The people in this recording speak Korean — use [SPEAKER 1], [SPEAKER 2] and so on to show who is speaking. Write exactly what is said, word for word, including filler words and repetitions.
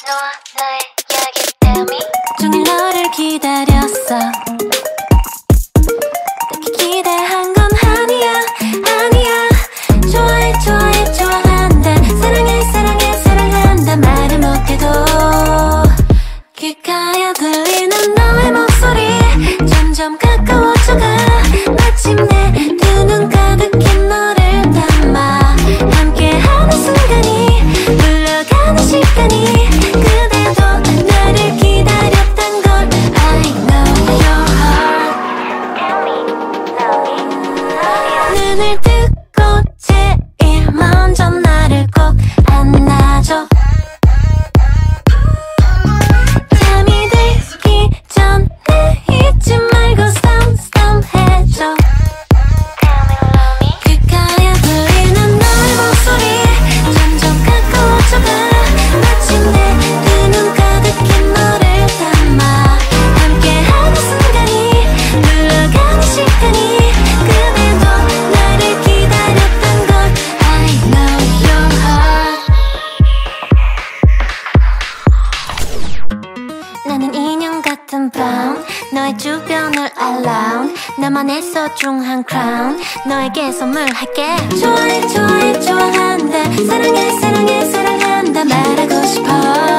[SPEAKER 1] 너와 나의 이야기 tell me
[SPEAKER 2] 종일 너를 기다렸어. 딱히 기대한 건 아니야 아니야. 좋아해 좋아해 좋아한다. 사랑해 사랑해 사랑한다. 말을 못해도 귓가에 들리는 너의 목소리 점점 가까워져가. 마침내 두 눈 가득히 너를 담아 함께하는 순간이 흘러가는 시간이 그대도 나를 기다렸단 걸 I know your heart. 눈을 뜨고 제일 먼저 나를 꼭 안아줘. 잠이 들기 전에 잊지 말고 stop stop 해줘. 귓가에 들리는 너의 목소리 점점 가까워져가. 마침내 두 눈 가득히 너를 담아 함께하는 순간이 흘러가는 시간이 그대도 나를 기다렸던 걸 I know your heart. 나는 인형 같은 brown 너의 주변을 alone 나만의 소중한 crown 너에게 선물할게. 좋아해 좋아해 좋아한다. 사랑해 사랑해 사랑한다 말하고 싶어.